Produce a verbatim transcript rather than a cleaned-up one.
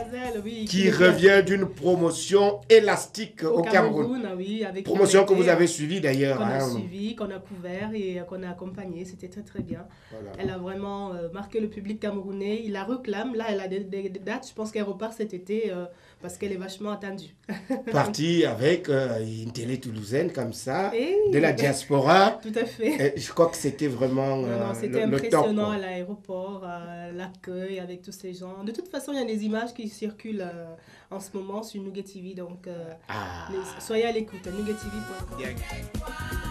Gazelle, oui. Qui revient d'une promotion élastique au, au Cameroun. Cameroun ah oui, avec promotion que vous avez suivie d'ailleurs. Qu'on a hein. suivie, qu'on a couvert et qu'on a accompagné. C'était très très bien. Voilà. Elle a vraiment euh, marqué le public camerounais. Il la réclame. Là, elle a des, des, des dates. Je pense qu'elle repart cet été euh, parce qu'elle est vachement attendue. Partie avec euh, une télé toulousaine comme ça, et... de la diaspora. Tout à fait. Et je crois que c'était vraiment non, non, euh, c'était le, impressionnant le à l'aéroport, euh, l'accueil avec tous ces gens. De toute façon, il y a des images qui circulent euh, en ce moment sur Nougat T V. Donc, euh, ah. les, soyez à l'écoute, nougat t v point com.